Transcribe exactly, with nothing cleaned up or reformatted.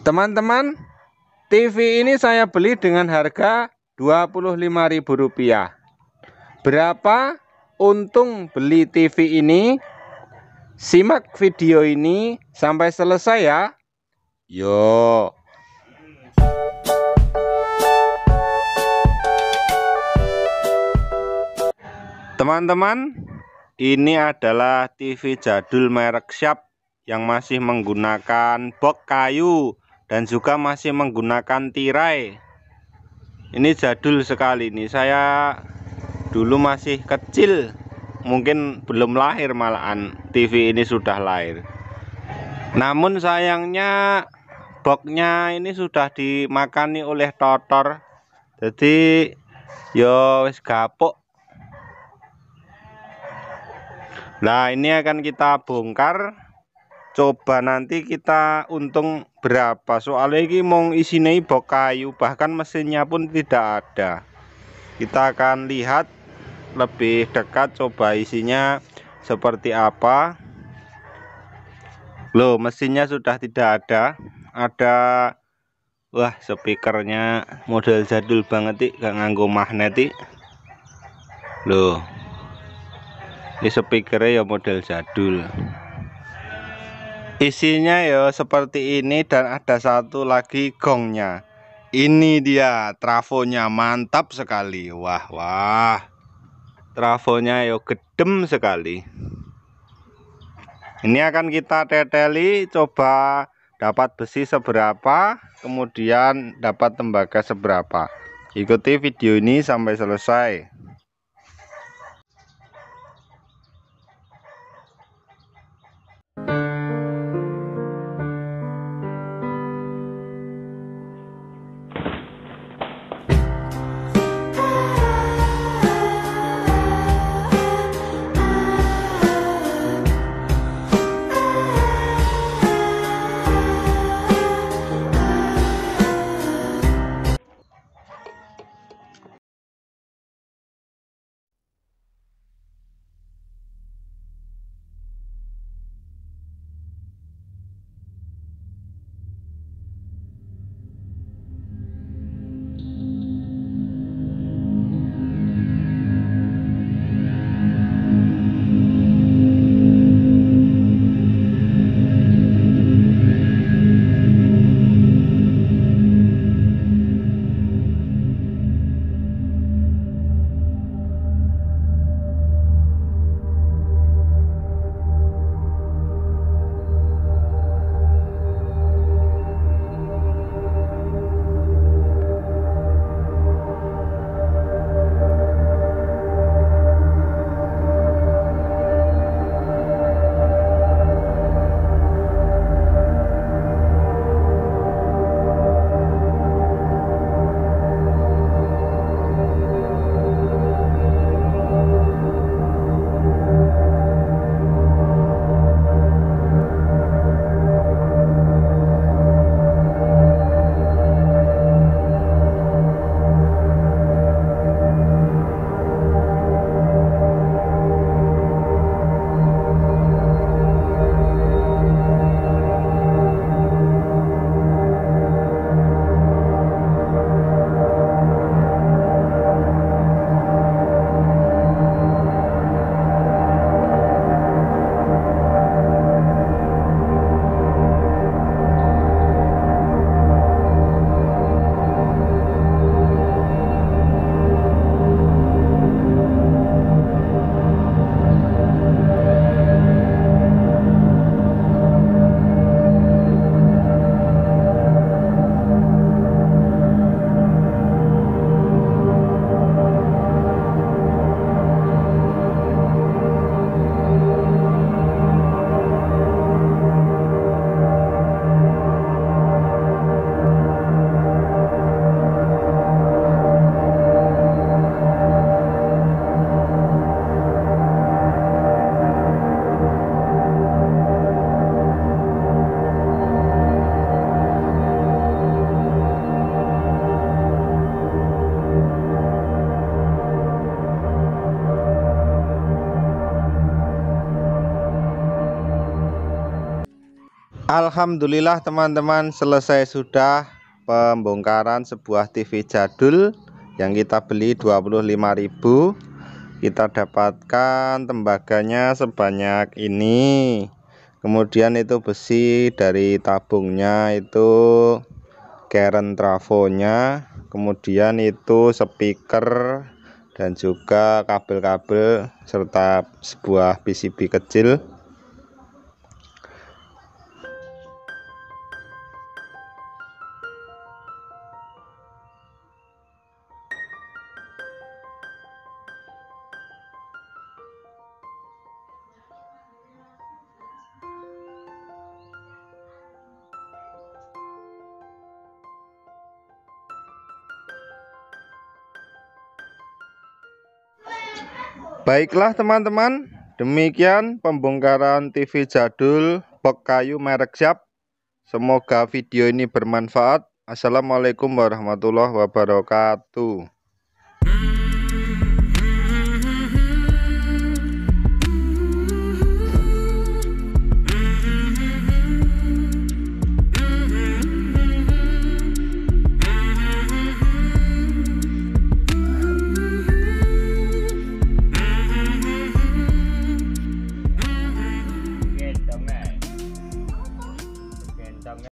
Teman-teman, T V ini saya beli dengan harga dua puluh lima ribu rupiah. Berapa untung beli T V ini? Simak video ini sampai selesai ya. Yo. Teman-teman, ini adalah T V jadul merek Sharp yang masih menggunakan box kayu dan juga masih menggunakan tirai. Ini jadul sekali nih. Saya dulu masih kecil, mungkin belum lahir malahan T V ini sudah lahir. Namun sayangnya boxnya ini sudah dimakani oleh totor. Jadi yo wis gapuk. Nah, ini akan kita bongkar. Coba nanti kita untung berapa. Soalnya ini mau isinya box kayu, bahkan mesinnya pun tidak ada. Kita akan lihat lebih dekat, coba isinya seperti apa. Loh, mesinnya sudah tidak ada. Ada, wah, speakernya model jadul banget, gak nganggo magnet. Loh, ini speakernya ya model jadul. Isinya ya seperti ini, dan ada satu lagi gongnya. Ini dia trafonya, mantap sekali. Wah wah, trafonya ya gedem sekali. Ini akan kita teteli, coba dapat besi seberapa, kemudian dapat tembaga seberapa. Ikuti video ini sampai selesai. Alhamdulillah teman-teman, selesai sudah pembongkaran sebuah T V jadul yang kita beli dua puluh lima ribu. Kita dapatkan tembaganya sebanyak ini. Kemudian itu besi dari tabungnya, itu keren trafonya, kemudian itu speaker dan juga kabel-kabel serta sebuah P C B kecil. Baiklah teman-teman, demikian pembongkaran T V jadul box kayu merek Sharp. Semoga video ini bermanfaat. Assalamualaikum warahmatullahi wabarakatuh.